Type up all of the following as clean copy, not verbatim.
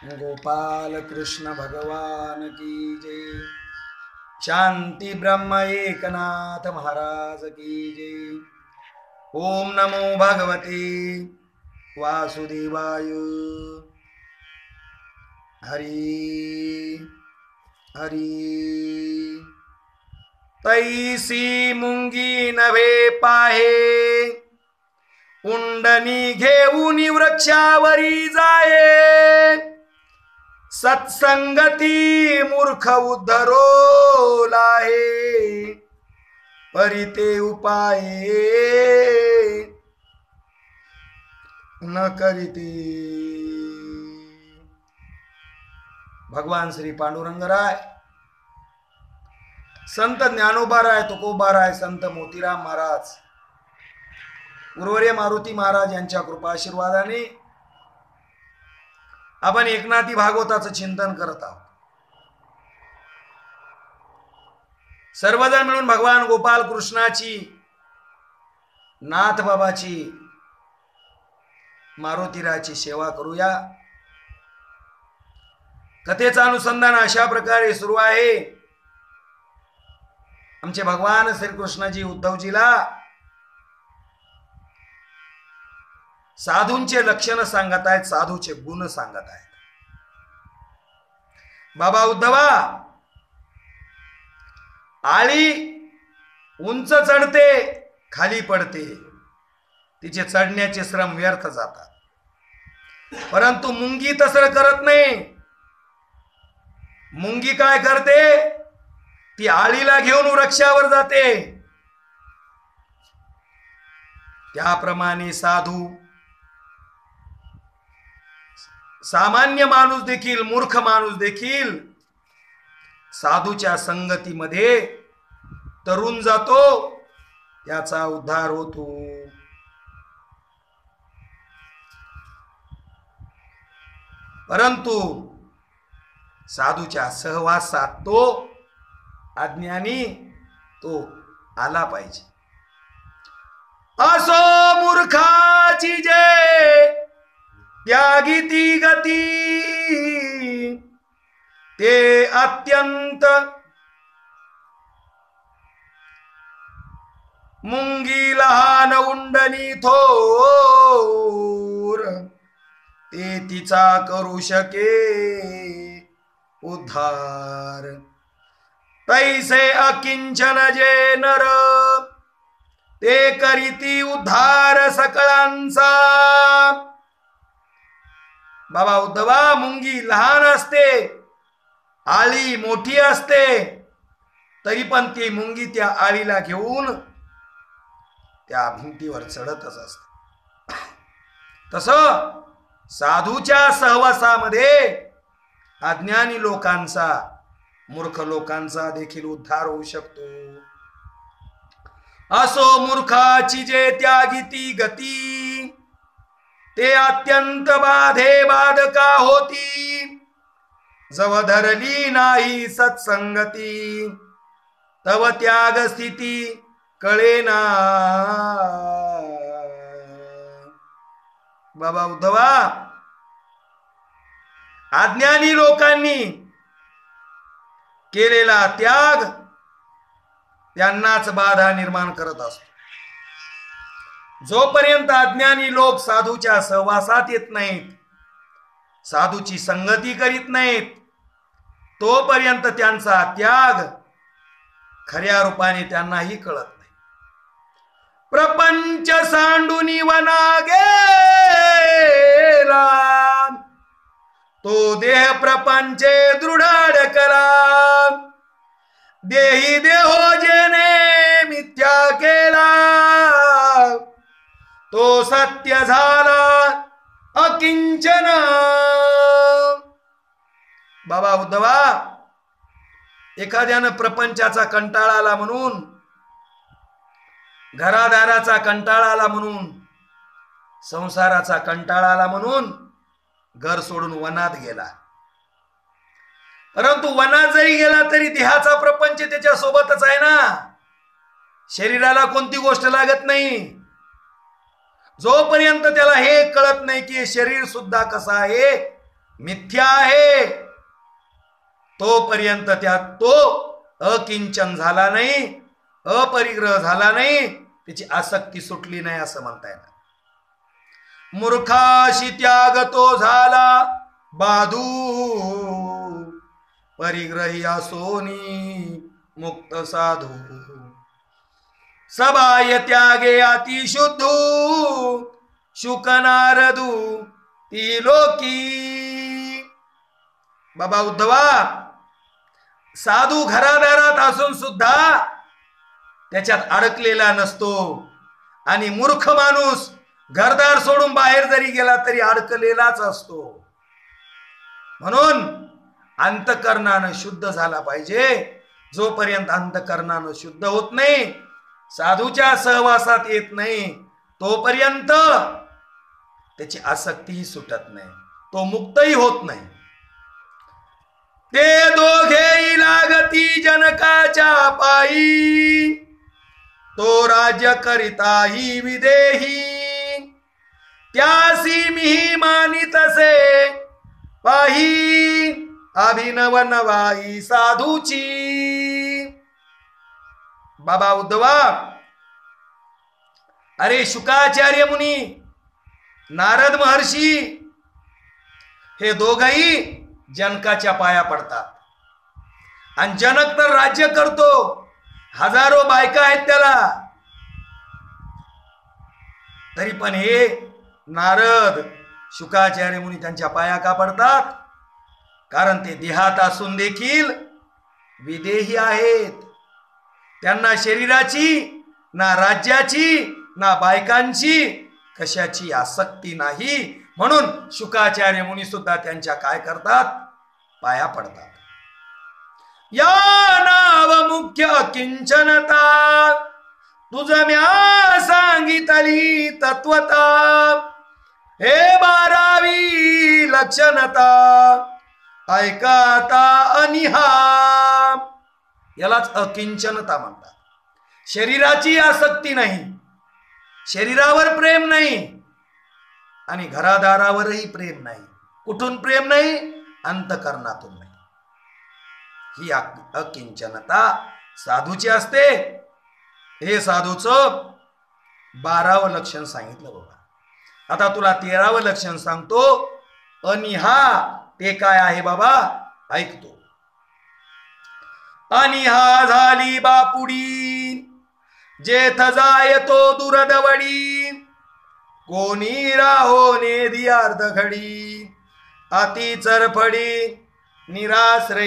गोपाल कृष्ण भगवान की जय। शांति ब्रह्म एकनाथ महाराज की जय। ओम नमो भगवते वासुदेवाय। हरि हरि। तैसी मुंगी नभे पाहे, उंडनी घेऊन वृक्षावरी जाये। सत्संगती मूर्ख उद्धरो लाहे, परिते उपाये न करीते। भगवान श्री पांडुरंगराय, संत ज्ञानोबाराय, तुकोबाराय, संत मोतीराम महाराज, उर्वरे मारुती महाराज यांच्या कृपा आशीर्वादाने आपण एकनाथी भागवताचं चिंतन करत आहोत। सर्वजण मिळून भगवान गोपाल कृष्णाची, नाथ बाबाची, मारुतीराची सेवा करूया। कथेचं अनुसंधान अशा प्रकारे सुरू आहे। आमचे भगवान श्रीकृष्णजी उद्धवजीला साधूंचे लक्षण सांगत आहेत, साधूचे गुण सांगत आहेत। बाबा उद्धवा, आळी उंच चढते, खाली पडते, तिचे चढण्याचे श्रम व्यर्थ जातात। परंतु मुंगी तसं करत नाही। मुंगी काय करते? ती आळीला घेऊन वृक्षावर जाते। त्याप्रमाणे साधू, सामान्य माणूस देखील, मूर्ख माणूस देखील साधूच्या संगतीमध्ये तरुण जातो, त्याचा उद्धार होतो। परंतु साधूच्या सहवासात तो अज्ञानी तो आला पाहिजे। असो मूर्खाची जे त्यागी ती गती, ते अत्यंत मुंगी लहान उंडनी थोर, ते तिचा करू शके उद्धार। तैसे अकिंचन जे नर, ते करीती उद्धार सकळांचा। बाबा उद्धवा, मुंगी लहान असते, आळी मोठी असते, तरी पण ती मुंगी त्या आळीला घेऊन त्या भिंतीवर चढतच असते। तसं साधूच्या सहवासामध्ये अज्ञानी लोकांचा, मूर्ख लोकांचा देखील उद्धार होऊ शकतो। असो मूर्खाची जे त्यागी ती गती, ते अत्यंत बाधे बाधका होती। जव धरली नाही सत्संगती, तव त्याग स्थिती कळेना। बाबा उद्धवा, अज्ञानी लोकांनी केलेला त्याग त्यांनाच बाधा निर्माण करत असतो। जोपर्यंत अज्ञानी लोक साधूच्या सहवासात येत नाहीत, साधूची संगती करीत नाहीत, तोपर्यंत त्यांचा त्याग खऱ्या रूपाने त्यांनाही कळत नाही। प्रपंच सांडूनी वना गेला, तो देह प्रपंचे दृढ अडकला। देही देहो जेने मिथ्या केला, तो सत्य झाला अकिंचन। बाबा उद्धवा, एखाद्यानं प्रपंचाचा कंटाळा आला म्हणून, घरादाराचा कंटाळा आला म्हणून, संसाराचा कंटाळा आला म्हणून घर सोडून वनात गेला। परंतु वनात जरी गेला तरी देहाचा प्रपंच त्याच्या सोबतच आहे ना। शरीराला कोणती गोष्ट लागत नाही। जोपर्यंत त्याला हे कळत नाही की शरीर सुद्धा कसं आहे, मिथ्या आहे तोपर्यंत त्यात तो अकिंचन झाला नाही, अपरिग्रह झाला नाही, त्याची आसक्ती सुटली नाही असं म्हणता येणार. मूर्खाशी त्याग तो झाला बाधू, परिग्रही सोनी मुक्त साधू. सबाय त्यागे अति शुद्धू, शुक नारदू ती लोकी. बाबा उद्धवा, साधू घरादारात असून सुद्धा त्याच्यात अडकलेला नसतो, आणि मूर्ख माणूस घरदार सोडून बाहेर जरी गेला तरी अडकलेलाच असतो. म्हणून अंतकरणानं शुद्ध झाला पाहिजे. जोपर्यंत अंतकरणानं शुद्ध होत नाही, साधूच्या सहवासात येत नाही, तोपर्यंत त्याची आसक्तीही सुटत नाही, तो मुक्तही होत नाही. ते दोघेही लागती जनकाच्या पायी, तो राज्य करिताही विदेही. त्यासी मी मानितसे पाही, अभिनव नवाई साधूची. बाबा उद्धवा, अरे शुकाचार्य मुनी, नारद महर्षी हे दोघही जनकाच्या पाया पडतात. आणि जनक तर राज्य करतो, हजारो बायका आहेत त्याला, तरी पण हे नारद शुकाचार्य मुनी त्यांच्या पाया का पडतात? कारण ते देहात असून देखील विदेही आहेत. त्यांना शरीराची ना राज्याची ना बायकांची कशाची आसक्ती नाही. म्हणून शुकाचार्य मुनी सुद्धा त्यांच्या काय करतात? पाया पडतात. या नाव मुख्य किंचनता, तुझ म्या सांगितली तत्वता. हे 12वी लक्षणता, ऐकाता अनिहा. यालाच अकिंचनता म्हणतात. शरीराची आसक्ती नाही, शरीरावर प्रेम नाही, आणि घरादारावरही प्रेम नाही. कुठून प्रेम नाही? अंतकरणातून नाही. ही अकिंचनता साधूची असते. हे साधूचं 12वं लक्षण सांगितलं बाबा. आता तुला 13वं लक्षण सांगतो. अनिहा ते काय आहे बाबा? ऐकतो. अनिहा झाली बापुडी, जेथ जाय तो दुरदवडी. कोणी राहो नेदी अर्ध घडी, अति चरफडी निराश्रये.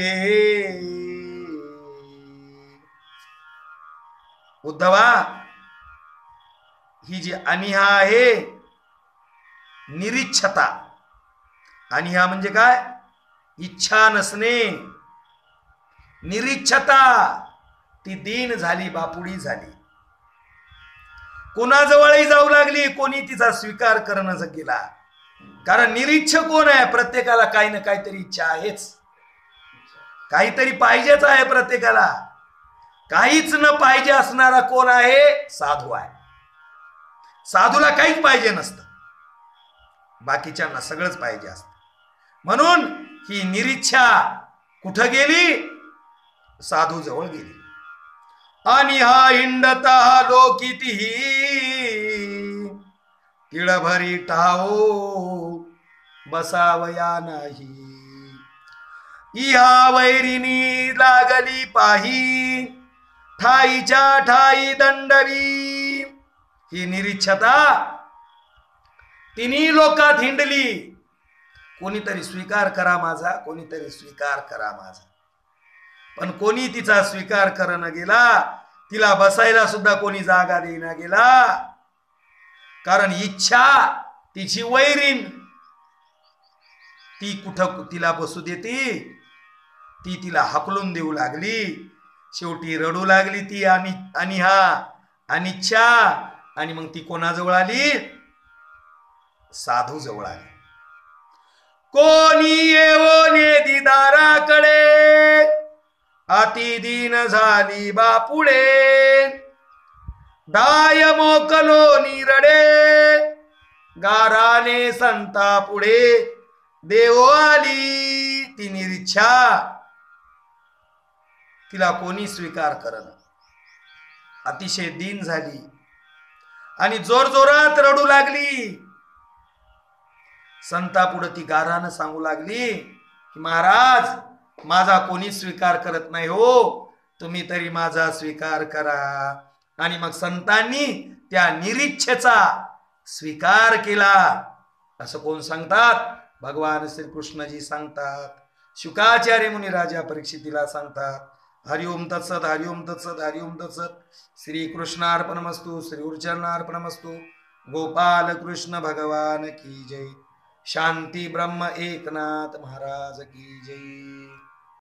उद्धवा, ही जी अनिहा आहे, निरीच्छता. अनिहा म्हणजे काय? इच्छा नसणे, निरीच्छता. ती दीन झाली, बापुडी झाली. कोणाजवळही जाऊ लागली, कोणी तिचा स्वीकार करणं गेला. कारण निरीच्छ कोण आहे? प्रत्येकाला काही ना काहीतरी इच्छा आहेच, काहीतरी पाहिजेच आहे प्रत्येकाला. काहीच न पाहिजे असणारा कोण आहे? साधू आहे. साधूला काहीच पाहिजे नसतं, बाकीच्यांना सगळंच पाहिजे असतं. म्हणून ही निरीच्छा कुठं गेली? साधू जवळ गेली. आणि हा हिंडता लोकितीही, तिळभरी ठाओ बसावया नाही. इहा वैरिणी लागली पाही, ठाईच्या ठाई दंडवी. ही निरीच्छता तिन्ही लोकात हिंडली. कोणीतरी स्वीकार करा माझा, कोणीतरी स्वीकार करा माझा. पण कोणी तिचा स्वीकार करणं गेला. तिला बसायला सुद्धा कोणी जागा देईना गेला. कारण इच्छा तिची वैरीण, ती कुठं तिला बसू देती? ती तिला हकलून देऊ लागली. शेवटी रडू लागली ती अनिहा, अनिच्छा. आणि मग ती कोणाजवळ आली? साधू जवळ आली. कोणी येवोने दिदाराकडे, अति दीन झाली बापुडे. दाय मोकलो निरडे, गाराने संता पुढे देवो आली ती निरीच्छा, तिला कोणी स्वीकार करन. अतिशय दीन झाली आणि जोर जोरात रडू लागली. संतापुढे ती गारानं सांगू लागली की महाराज, माझा कोणी स्वीकार करत नाही हो, तुम्ही तरी माझा स्वीकार करा. आणि मग संतांनी त्या निरीच्छेचा स्वीकार केला. असं कोण सांगतात? भगवान श्रीकृष्णजी सांगतात. शुकाचार्य मुनी राजा परीक्षितीला सांगतात. हरिओम तत्सत, हरिओम तत्सत, हरिओम तत्सत. श्री कृष्णार्पणमस्तु, श्री गुरुचरणार्पणमस्तु. गोपाल कृष्ण भगवान की जय. शांती ब्रह्म एकनाथ महाराज की जय.